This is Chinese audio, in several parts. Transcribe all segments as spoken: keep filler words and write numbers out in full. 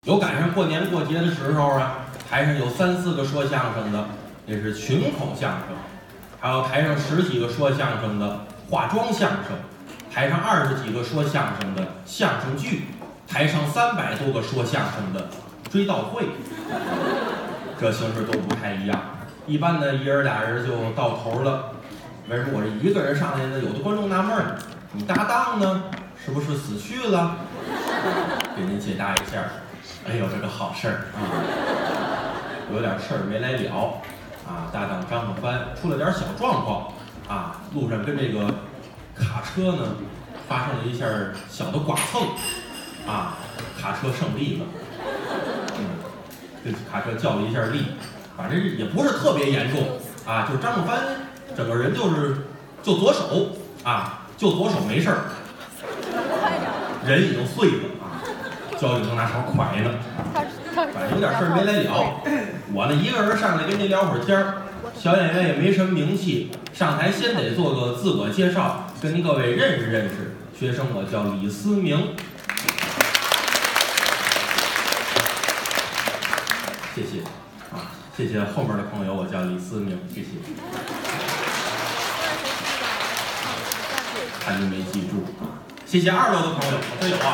有赶上过年过节的时候啊，台上有三四个说相声的，那是群口相声；还有台上十几个说相声的化妆相声，台上二十几个说相声的相声剧，台上三百多个说相声的追悼会，这形式都不太一样。一般的一人俩人就到头了。为什么我这一个人上来呢？有的观众纳闷儿，你搭档呢，是不是死去了？给您解答一下。哎呦，这个好事儿啊！有点事儿没来了啊！搭档张子帆出了点小状况啊，路上跟这个卡车呢发生了一下小的剐蹭啊，卡车胜利了，嗯，跟卡车较了一下力，反正也不是特别严重啊，就是张子帆整个人就是就左手啊，就左手没事儿，人已经碎了。交警都拿勺蒯呢，反正有点事儿没来了。我呢一个人上来跟您聊会儿天儿，小演员也没什么名气，上台先得做个自我介绍，跟您各位认识认识。学生我叫李思明，谢谢啊，谢谢后面的朋友，我叫李思明，谢谢。看您没记住啊，谢谢二楼的朋友，我真有啊。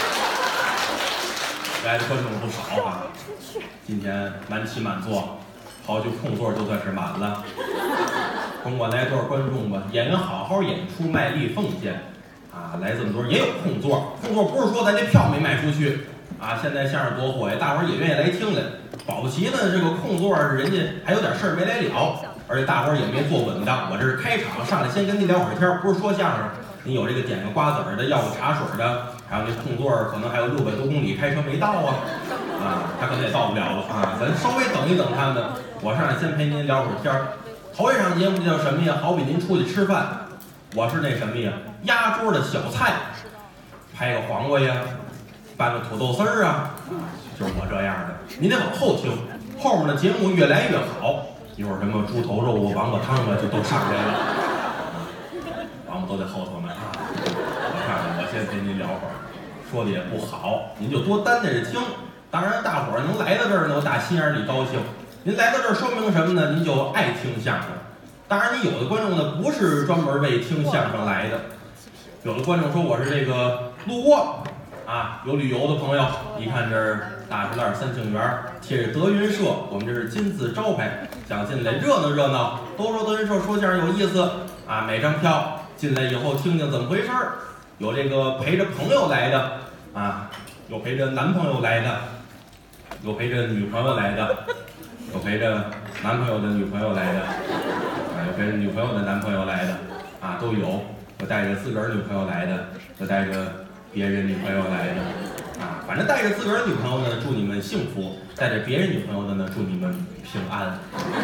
来的观众不少啊，今天满起满座，好久空座就算是满了。甭管来多少观众吧，演员好好演出，卖力奉献啊！来这么多人也有空座，空座不是说咱这票没卖出去啊。现在相声多火呀，大伙儿也愿意来听来。保不齐呢，这个空座人家还有点事儿没来了，而且大伙儿也没坐稳当。我这是开场上来先跟您聊会儿天，不是说相声。你有这个点个瓜子儿的，要个茶水的，还有那空座可能还有六百多公里开车没到啊，啊，他可能也到不了了啊，咱稍微等一等他们。我上来先陪您聊会儿天儿。头一场节目叫什么呀？好比您出去吃饭，我是那什么呀？压桌的小菜，拍个黄瓜呀，拌个土豆丝儿啊，就是我这样的。您得往后听，后面的节目越来越好。一会儿什么猪头肉啊、王八汤啊，就都上来了。王八都在后头呢啊！我看看，我先陪您聊会儿，说的也不好，您就多担待着听。当然，大伙儿能来到这儿呢，我打心眼里高兴。您来到这儿说明什么呢？您就爱听相声。当然，你有的观众呢不是专门为听相声来的，有的观众说我是这个路过啊，有旅游的朋友，一看这儿大石栏三庆园贴着德云社，我们这是金字招牌，想进来热闹热闹。都说德云社说相声有意思啊，买张票进来以后听听怎么回事儿。有这个陪着朋友来的啊，有陪着男朋友来的，有陪着女朋友来的，有陪着男朋友的女朋友来的，啊，有陪着女朋友的男朋友来的，啊，都有。有带着自个儿女朋友来的，有带着别人女朋友来的，啊，反正带着自个儿女朋友的祝你们幸福，带着别人女朋友的呢祝你们平安。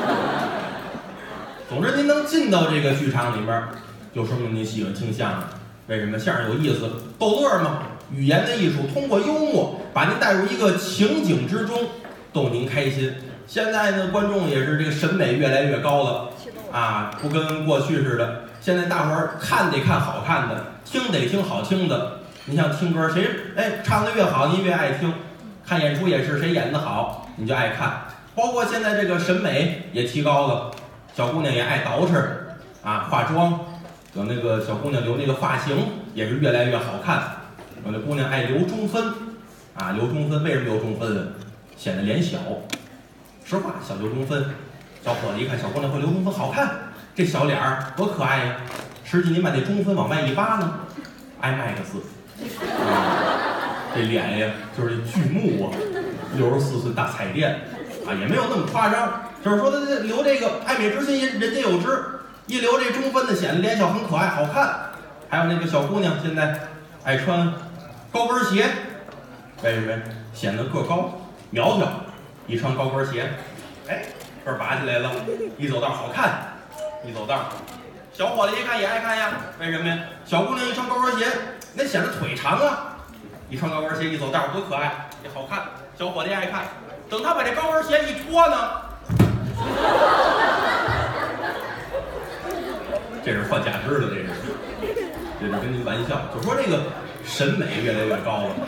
总之，您能进到这个剧场里面，就说明您喜欢听相声。为什么相声有意思？逗乐嘛，语言的艺术，通过幽默把您带入一个情景之中，逗您开心。现在呢，观众也是这个审美越来越高了啊，不跟过去似的。现在大伙儿看得看好看的，听得听好听的。你像听歌，谁哎唱得越好，您越爱听；看演出也是，谁演得好，你就爱看。包括现在这个审美也提高了，小姑娘也爱捯饬啊，化妆。有那个小姑娘留那个发型也是越来越好看，有的姑娘爱留中分，啊，留中分为什么留中分呢？显得脸小。实话，小留中分，小伙子一看小姑娘会留中分，好看，这小脸儿多可爱呀！实际您把那中分往外一扒呢，挨麦克斯，啊，这脸呀就是巨幕啊，六十四寸大彩电，啊，也没有那么夸张，就是说他留这个爱美之心，人皆有之。一留这中分的显得脸小很可爱好看。还有那个小姑娘现在爱穿高跟鞋，为什么？显得个高苗条，一穿高跟鞋，哎，个儿拔起来了，一走道好看，一走道。小伙子一看也爱看呀，为什么呀？小姑娘一穿高跟鞋，那显得腿长啊，一穿高跟鞋一走道多可爱，也好看，小伙子也爱看。等他把这高跟鞋一脱呢。这是换假肢的，这是，这是跟您玩笑，就说这个审美越来越高了。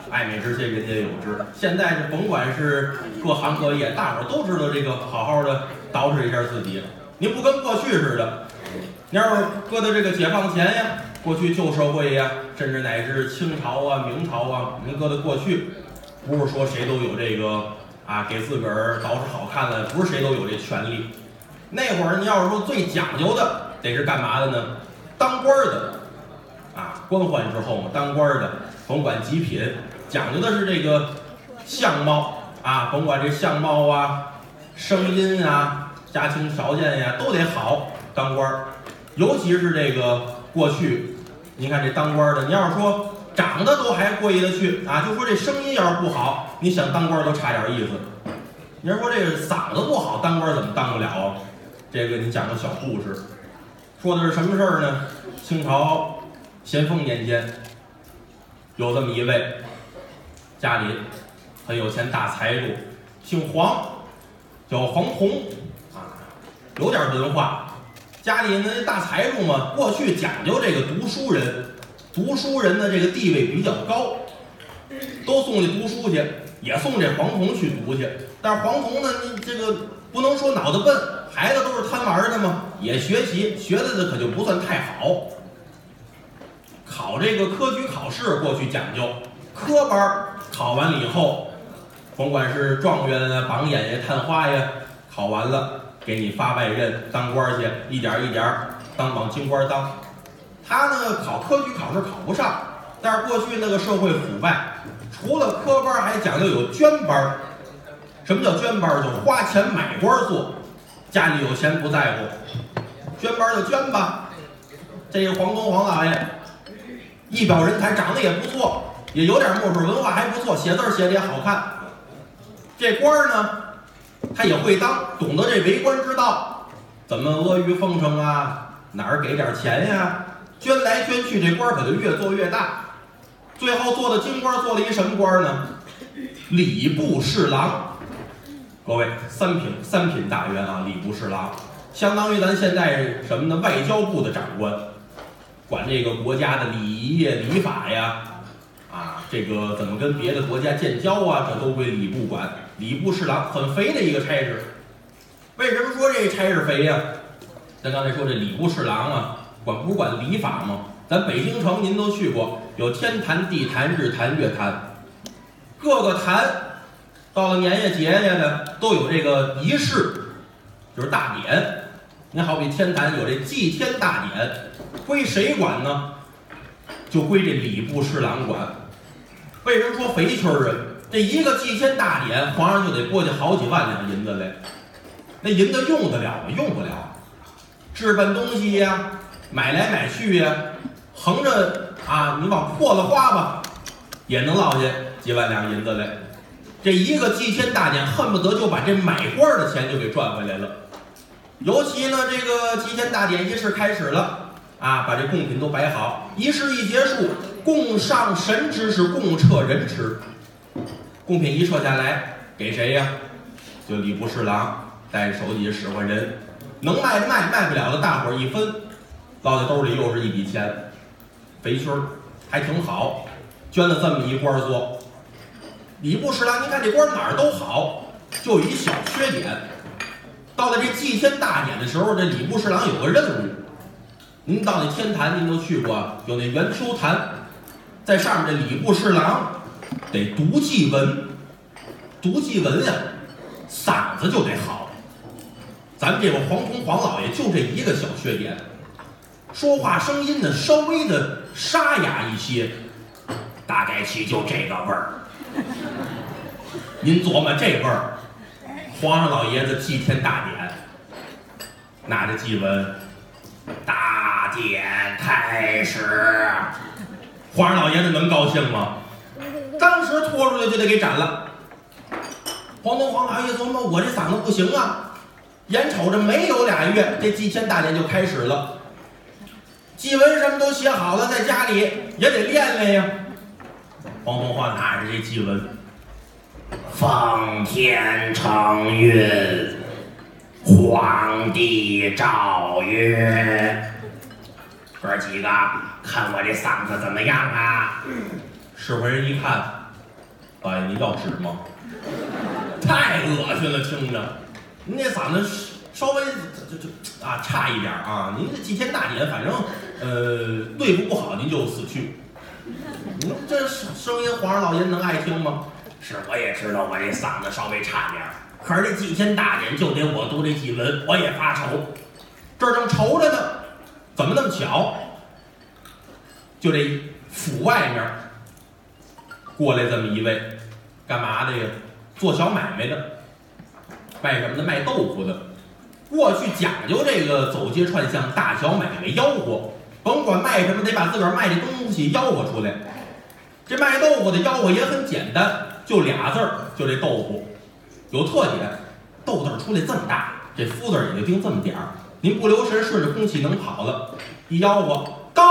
爱美之心，人皆有之。现在是甭管是各行各业，大伙儿都知道这个好好的捯饬一下自己。你不跟过去似的，你要是搁到这个解放前呀，过去旧社会呀，甚至乃至清朝啊、明朝啊，您搁到过去，不是说谁都有这个啊，给自个儿捯饬好看的，不是谁都有这权利。那会儿你要是说最讲究的，得是干嘛的呢？当官的，啊，官宦之后嘛，当官的，甭管极品，讲究的是这个相貌啊，甭管这相貌啊、声音啊、家庭条件呀，都得好。当官，尤其是这个过去，您看这当官的，你要是说长得都还过意得去啊，就说这声音要是不好，你想当官都差点意思。你要说这个嗓子不好，当官怎么当不了啊？这个你讲个小故事，说的是什么事儿呢？清朝咸丰年间，有这么一位家里很有钱大财主，姓黄，叫黄宏啊，有点文化。家里那大财主嘛，过去讲究这个读书人，读书人的这个地位比较高，都送去读书去，也送这黄宏去读去。但是黄宏呢，你这个不能说脑子笨，孩子都是贪玩的嘛，也学习，学的可就不算太好。考这个科举考试过去讲究，科班考完了以后，甭管是状元啊、榜眼呀、探花呀，考完了给你发外任当官去，一点一点当往京官当。他呢考科举考试考不上，但是过去那个社会腐败，除了科班还讲究有捐班。什么叫捐班？就花钱买官做，家里有钱不在乎，捐班就捐吧。这个黄公黄老爷一表人才，长得也不错，也有点墨水文化，还不错，写字写的也好看。这官呢，他也会当，懂得这为官之道，怎么阿谀奉承啊，哪儿给点钱呀，捐来捐去，这官可就越做越大。最后做的京官，做了一什么官呢？礼部侍郎。各位，三品三品大员啊，礼部侍郎，相当于咱现在什么呢？外交部的长官，管这个国家的礼仪呀、礼法呀，啊，这个怎么跟别的国家建交啊，这都归礼部管。礼部侍郎很肥的一个差事。为什么说这差事肥呀？咱刚才说这礼部侍郎啊，管不管礼法嘛？咱北京城您都去过，有天坛、地坛、日坛、月坛，各个坛。到了年夜节节呢，都有这个仪式，就是大典。你好比天坛有这祭天大典，归谁管呢？就归这礼部侍郎管。为什么说肥圈啊？这一个祭天大典，皇上就得拨去好几万两银子来。那银子用得了吗？用不了。置办东西呀，买来买去呀，横着啊，你往破了花吧，也能落下几万两银子来。这一个祭天大典，恨不得就把这买官的钱就给赚回来了。尤其呢，这个祭天大典仪式开始了啊，把这贡品都摆好，仪式一结束，供上神之是供撤人吃。贡品一撤下来，给谁呀？就礼部侍郎带手底下使唤人，能卖的卖，卖不了的大伙儿一分，落在兜里又是一笔钱，肥圈还挺好，捐了这么一官做。礼部侍郎，您看这官哪儿都好，就有一小缺点。到了这祭天大典的时候，这礼部侍郎有个任务。您到那天坛，您都去过，有那圆丘坛，在上面这礼部侍郎得读祭文，读祭文呀，嗓子就得好。咱们这个黄铜黄老爷就这一个小缺点，说话声音呢稍微的沙哑一些，大概其就这个味儿。您琢磨这味儿，皇上老爷子祭天大典，拿着祭文，大典开始，皇上老爷子能高兴吗？当时拖出来就得给斩了。黄东黄老爷琢磨，我这嗓子不行啊，眼瞅着没有俩月，这祭天大典就开始了，祭文什么都写好了，在家里也得练练呀。黄东华拿着这祭文，奉天承运，皇帝诏曰：哥几个，看我这嗓子怎么样啊？使唤人一看， 老爷，您要纸吗？太恶心了，听着，您这嗓子稍微就就啊差一点啊。您这祭天大典，反正呃对付不好您就死去。您这声音，皇上老爷能爱听吗？是，我也知道我这嗓子稍微差点，可是这祭天大典就得我读这祭文，我也发愁。这儿正愁着呢，怎么那么巧？就这府外面过来这么一位，干嘛的呀？做小买卖的，卖什么的？卖豆腐的。过去讲究这个走街串巷，大小买卖吆喝，甭管卖什么，得把自个儿卖的东西吆喝出来。这卖豆腐的吆喝也很简单，就俩字儿，就这豆腐，有特点。豆字出来这么大，这夫字也就定这么点儿。您不留神，顺着空气能跑了，一吆喝豆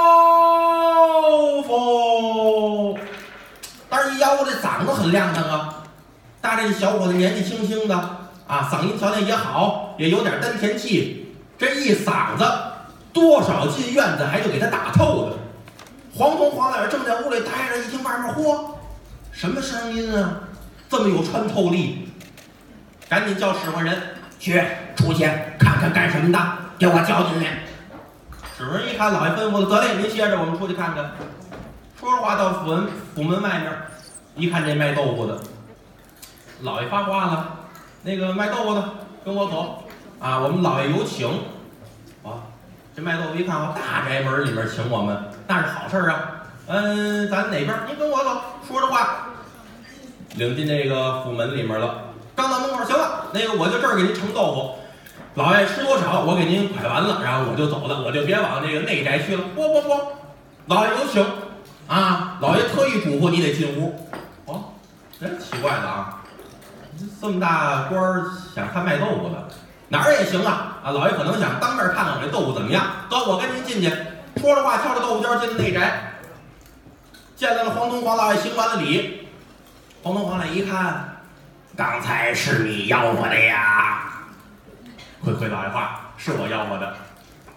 腐，但是一吆喝这嗓子很亮堂啊。大这小伙子年纪轻轻的啊，嗓音条件也好，也有点丹田气，这一嗓子多少进院子还就给他打透了。黄头黄脸正在屋里待着，一听外面嚯，什么声音啊，这么有穿透力，赶紧叫使唤人去出去看看干什么的，给我叫进来。使唤人一看，老爷吩咐了，得嘞，您歇着，我们出去看看。说着话到府门府门外面，一看这卖豆腐的，老爷发话了，那个卖豆腐的跟我走啊，我们老爷有请。啊，这卖豆腐一看啊，大宅门里面请我们，那是好事啊。嗯，咱哪边？您跟我走。说着话，领进这个府门里面了。刚到门口，行了，那个我就这儿给您盛豆腐，老爷吃多少我给您蒯完了，然后我就走了，我就别往这个内宅去了。不不不，老爷有请啊！老爷特意嘱咐你得进屋。哦，真奇怪了啊！这么大官儿想看卖豆腐的，哪儿也行啊！啊，老爷可能想当面看看我这豆腐怎么样。得，我跟您进去。说着话，挑着豆腐尖进了内宅，见到了黄东黄老爷，行完了礼。黄东黄老爷一看，刚才是你吆喝的呀？回回老爷话，是我吆喝的。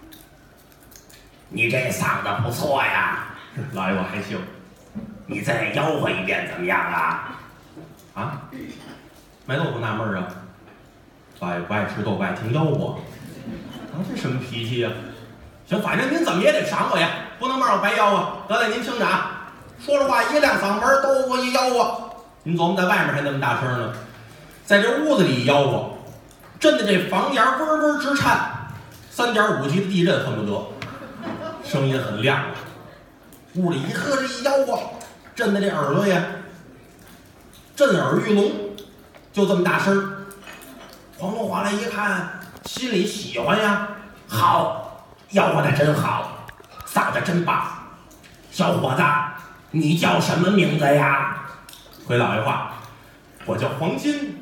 你这嗓子不错呀。老爷我还行。你再吆喝一遍怎么样啊？啊？卖豆腐纳闷啊，老爷不爱吃豆腐，爱听吆喝。啊，这什么脾气呀？行，反正您怎么也得赏我呀，不能让我白吆喝。得嘞，您听着啊。说着话，一亮嗓门，豆腐一吆喝。您琢磨在外面还那么大声呢，在这屋子里一吆喝，震得这房檐嗡嗡直颤，三点五级的地震恨不得，声音很亮啊。屋里一喝这一吆喝，震得这耳朵呀震耳欲聋，就这么大声。黄东华来一看，心里喜欢呀，好，吆喝的真好，嗓子真棒。小伙子，你叫什么名字呀？回老爷话，我叫黄金。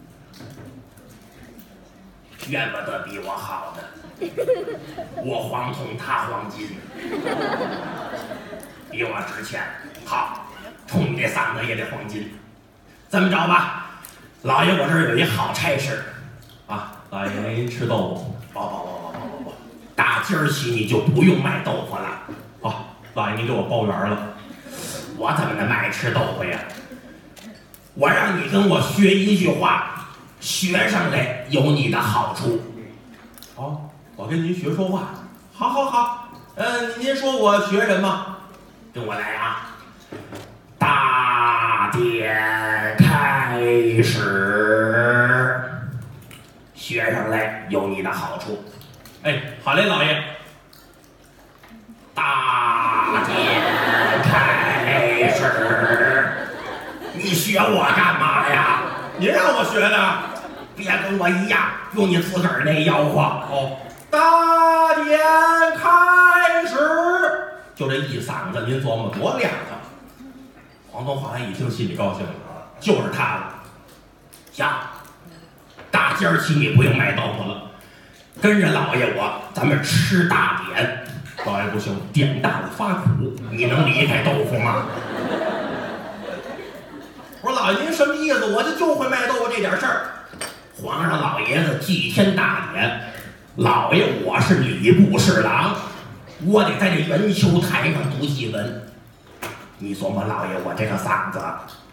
怨不得比我好的，我黄铜，他黄金，比我值钱。好，冲你这嗓子也得黄金。这么着吧，老爷我这儿有一好差事啊，老爷您吃豆腐，不不不不不不，打今儿起你就不用卖豆腐了。好，老爷您给我包圆了。我怎么能爱吃豆腐呀？我让你跟我学一句话，学上来有你的好处。哦，我跟您学说话。好好好，嗯，您说我学什么？跟我来啊！大典开始，学上来有你的好处。哎，好嘞，老爷。大典开始，你学我干嘛呀？您让我学的，别跟我一样用你自个儿那吆喝。哦，大典开始，就这一嗓子，您琢磨多亮堂。黄东华一听心里高兴了，就是他了。行，打今儿起你不用卖豆腐了，跟着老爷我，咱们吃大典。老爷不行，典大了发苦，你能离开豆腐吗？我说老爷您什么意思？我就就会卖豆腐这点事儿。皇上老爷子祭天大典，老爷我是礼部侍郎，我得在这圆丘台上读祭文。你琢磨老爷我这个嗓子，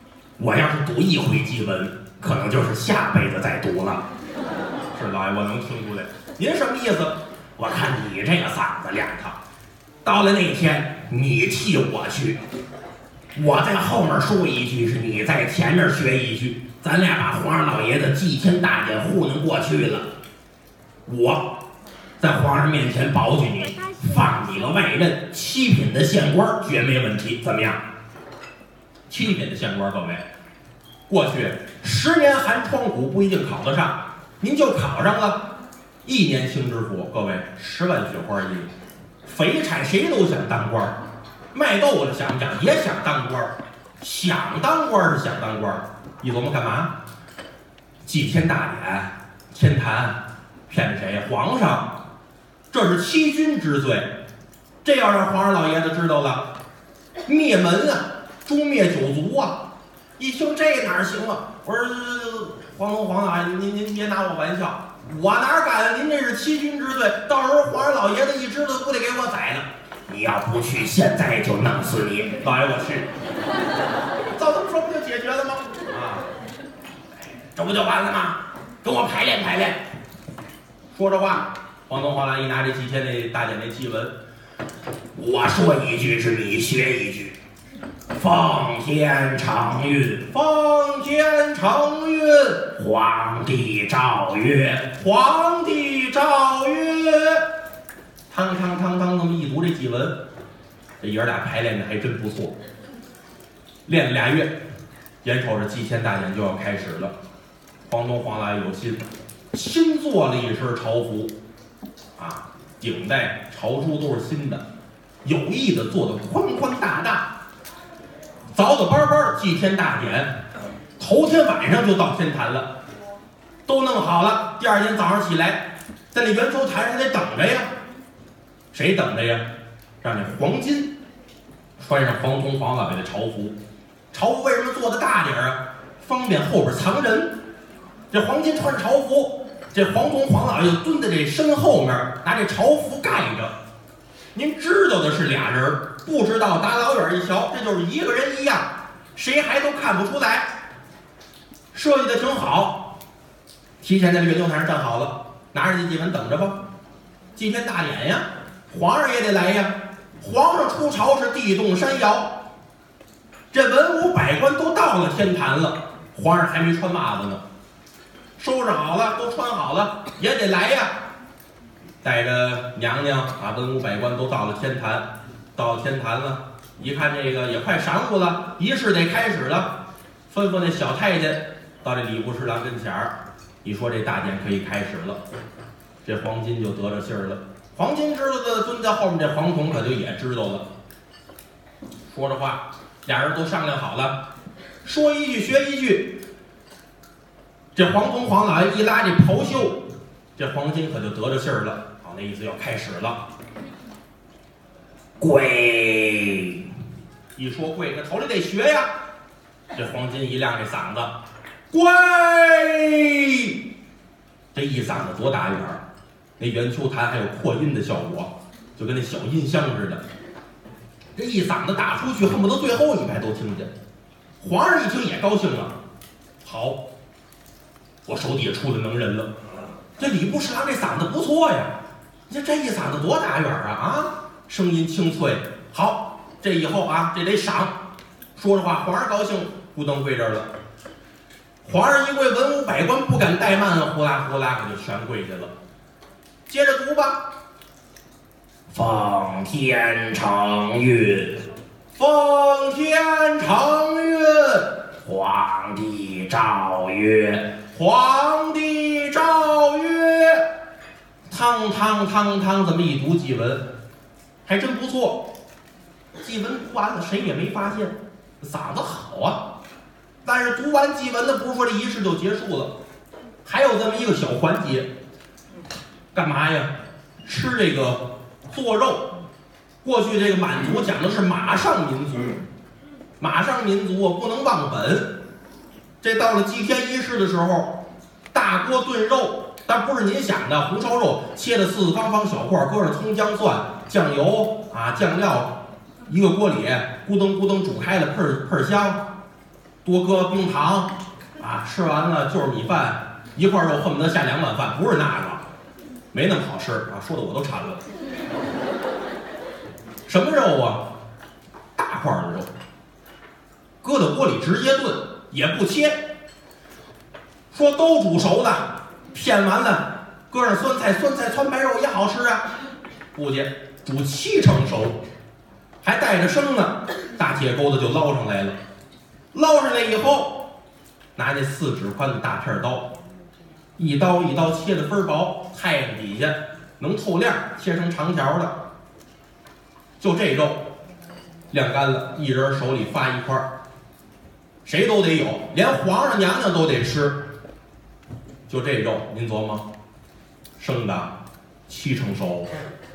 我要是读一回祭文，可能就是下辈子再读了。 是老爷，我能听出来。您什么意思？ 我看你这个嗓子亮堂，到了那天你替我去，我在后面说一句，是你在前面学一句，咱俩把皇上老爷子祭天大典糊弄过去了。我在皇上面前保举你，放你个外任，七品的县官绝没问题，怎么样？ 七品的县官，各位，过去十年寒窗苦不一定考得上，您就考上了，一年清知府，各位十万雪花银，肥差谁都想当官，卖豆子想不想也想当官，想当官是想当官，一琢磨干嘛？祭天大典，天坛，骗谁？皇上，这是欺君之罪，这要让皇上老爷子知道了，灭门啊！诛灭九族啊！一听这哪行啊？我说皇宗皇老爷，您您别拿我玩笑，我哪敢啊？您这是欺君之罪，到时候皇上老爷子一知道，不得给我宰了？ 你要不去，现在就弄死你！ 老爷，我去。照这么说不就解决了吗？啊， 这不就完了吗？跟我排练排练。 说着话，皇宗皇老爷一拿这祭天那大典那祭文， 我说一句是你学一句。奉天承运， 奉天承运， 皇帝诏曰， 皇帝诏曰，汤汤汤汤这么一读这祭文，这爷儿俩排练的还真不错。练了俩月，眼瞅着祭天大典就要开始了，皇宗皇老爷有心，新做了一身朝服，啊，顶带朝珠都是新的，有意的做的宽宽大大。早早班班祭天大典，头天晚上就到天坛了，都弄好了。第二天早上起来，在那圆球坛上得等着呀。谁等着呀？让那黄金穿上黄铜黄老爷的朝服。朝服为什么做的大点啊？方便后边藏人。这黄金穿着朝服，这黄铜黄老爷就蹲在这身后面，拿这朝服盖着。您知道的是俩人，不知道打老远一瞧，这就是一个人一样，谁还都看不出来。设计的挺好，提前在这圆球坛上站好了，拿着这祭文等着吧。祭天大典呀，皇上也得来呀。皇上出朝是地动山摇，这文武百官都到了天坛了，皇上还没穿袜子呢，收拾好了，都穿好了，也得来呀。带着娘娘啊，文武百官都到了天坛，到天坛了，一看这个也快晌午了，仪式得开始了，吩咐那小太监到这礼部侍郎跟前儿，一说这大典可以开始了，这黄金就得着信儿了。黄金知道的，蹲在后面这黄铜可就也知道了。说着话，俩人都商量好了，说一句学一句。这黄铜黄老爷一拉这袍袖，这黄金可就得着信儿了。那意思要开始了， 跪！ 一说跪，那头里得学呀。这黄金一亮这嗓子，跪！这一嗓子多大远儿？那圆球坛还有扩音的效果，就跟那小音箱似的。这一嗓子打出去，恨不得最后一排都听见。皇上一听也高兴了，好，我手底下出了能人了。这礼部侍郎这嗓子不错呀。这这一嗓子多大远啊啊！声音清脆，好，这以后啊，这得赏。说着话，皇上高兴，咕噔跪这儿了。皇上一跪，文武百官不敢怠慢，呼啦呼啦可就全跪下了。接着读吧。 奉天承运， 奉天承运， 皇帝诏曰， 皇帝诏曰。汤汤汤汤，这么一读祭文，还真不错。祭文读完了，谁也没发现，嗓子好啊。但是读完祭文的，不是说这仪式就结束了，还有这么一个小环节，干嘛呀？吃这个做肉。过去这个满族讲的是马上民族，马上民族啊不能忘本。这到了祭天仪式的时候，大锅炖肉。但不是您想的红烧肉，切的四四方方小块，搁上葱姜蒜、酱油啊、酱料，一个锅里咕噔咕噔煮开了，喷喷香。 多搁冰糖啊，吃完了就是米饭，一块肉恨不得下两碗饭，不是那个，没那么好吃啊，说的我都馋了。什么肉啊？大块的肉，搁到锅里直接炖，也不切。说都煮熟了，片完了，搁上酸菜，酸菜汆白肉也好吃啊。不介，煮七成熟，还带着生呢。大铁钩子就捞上来了，捞上来以后，拿那四指宽的大片刀，一刀一刀切的分薄，太阳底下能透亮，切成长条的。就这肉晾干了，一人手里发一块，谁都得有，连皇上娘娘都得吃。就这肉，您琢磨，生的七成熟，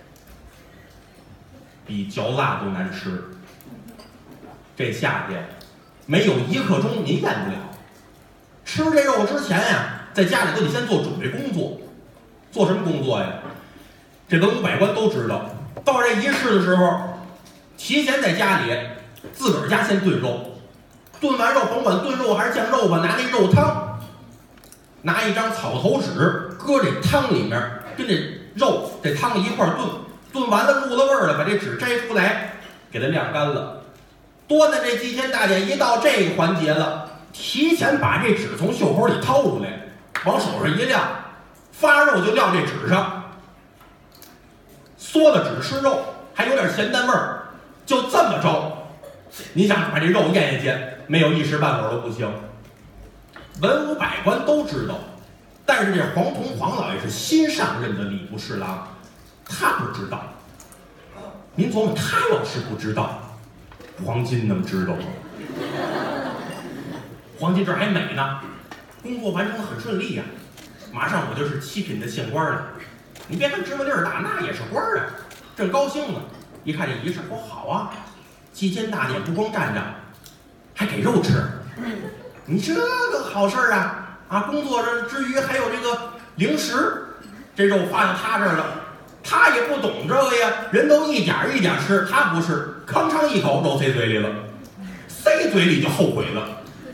比嚼蜡都难吃。这夏天没有一刻钟您咽不了。吃这肉之前呀，在家里都得先做准备工作。做什么工作呀？这文武百官都知道，到这仪式的时候，提前在家里自个儿家先炖肉，炖完肉甭管炖肉还是酱肉吧，拿那肉汤，拿一张草头纸搁这汤里面，跟这肉这汤一块炖，炖完了入了味儿了，把这纸摘出来，给它晾干了。多呢，这祭天大典一到这个环节了，提前把这纸从袖口里掏出来，往手上一撂，发肉就撂这纸上，缩了纸吃肉，还有点咸淡味儿，就这么着。你想把这肉咽下去，没有一时半会儿都不行。文武百官都知道，但是这黄铜黄老爷是新上任的礼部侍郎，他不知道。您琢磨，他要是不知道，黄金能知道吗？黄金这还美呢，工作完成的很顺利呀、啊，马上我就是七品的县官了。你别看芝麻粒儿大，那也是官啊，正高兴呢。一看这仪式，说好啊，祭天大典不光站着，还给肉吃。你这个好事儿啊！啊，工作之余还有这个零食，这肉发到他这儿了，他也不懂这个呀，人都一点一点吃，他不是，吭哧一口肉塞嘴里了，塞嘴里就后悔了。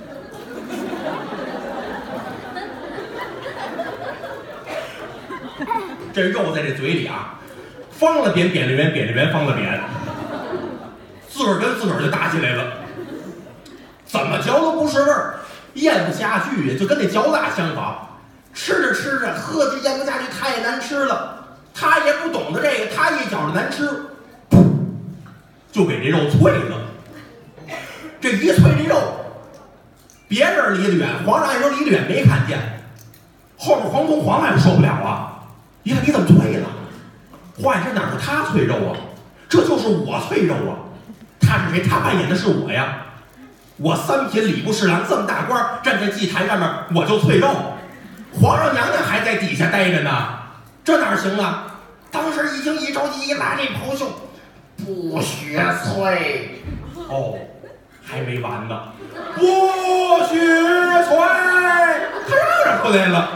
这肉在这嘴里啊，方了扁，扁了圆，扁了圆，方了扁，自个儿跟自个儿就打起来了，怎么嚼都不是味儿。咽不下去呀，就跟那嚼蜡相仿，吃着吃着，喝着咽不下去，太难吃了。他也不懂得这个，他一觉着难吃，就给这肉脆了。这一脆这肉，别人离得远，皇上按说离得远没看见，后边黄铜皇上也受不了啊！一看你怎么脆了？换这哪是他脆肉啊？这就是我脆肉啊！他是谁？他扮演的是我呀！我三品礼部侍郎这么大官，站在祭坛上面我就脆肉，皇上娘娘还在底下待着呢，这哪行啊？当时一听一着急，一拉这袍袖，不许脆！哦，还没完呢，不许脆！他让人出来了。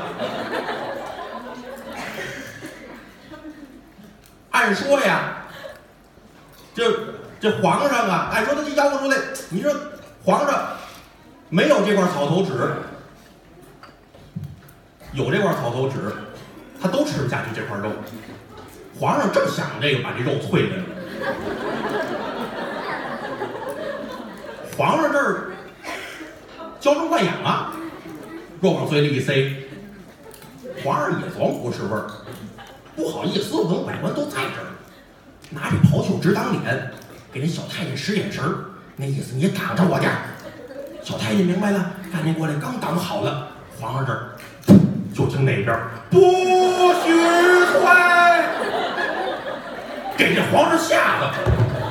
按说呀，这这皇上啊，按说他就要出来，你说。皇上没有这块草头纸，有这块草头纸，他都吃不下去这块肉。皇上正想这个把这肉脆了呢，皇上这儿娇生惯养啊，肉往嘴里一塞，皇上也琢磨不是味儿，不好意思，文武百官都在这儿，拿这袍袖直挡脸，给那小太监使眼神儿。那意思你挡着我点儿，小太监明白了，赶紧过来，刚挡好了，皇上这儿就听那边不许退，给这皇上吓得。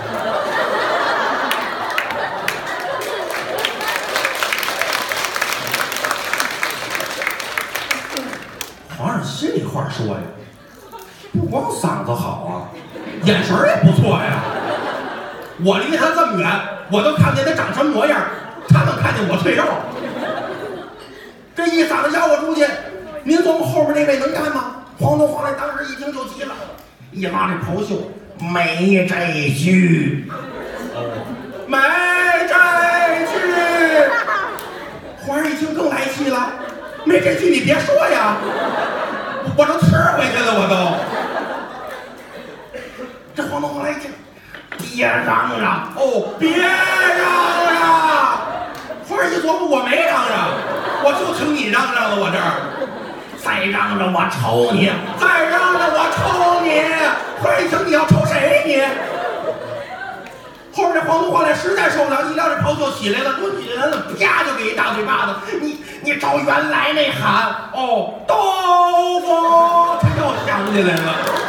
皇上心里话说呀，不光嗓子好啊，眼神也不错呀。我离他这么远，我都看见他长什么模样，他能看见我脆肉。这一嗓子咬我出去，您琢磨后边那位能干吗？黄铜皇帝当时一听就急了，一拉这袍袖，没这句，没这句。 皇上一听更来气了，没这句你别说呀，我都吃回去了，我都。这皇后后来一听，别嚷嚷哦，别嚷嚷。皇上一琢磨，我没嚷嚷，我就听你嚷嚷了，我这儿。再嚷嚷我抽你，再嚷嚷我抽你。皇上一听，你要抽谁你？后面这皇后后来实在受不了，一撩这袍就起来了，抡起来了，啪就给一大嘴巴子。你你照原来那喊哦，豆腐，他又想起来了。